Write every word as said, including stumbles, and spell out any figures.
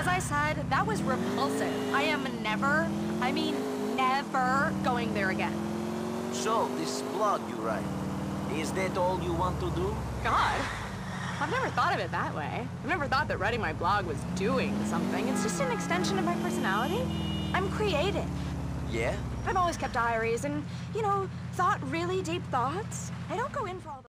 As I said, that was repulsive. I am never, I mean never going there again. So, this blog you write, is that all you want to do? God, I've never thought of it that way. I've never thought that writing my blog was doing something. It's just an extension of my personality. I'm creative. Yeah? I've always kept diaries and, you know, thought really deep thoughts. I don't go in for all the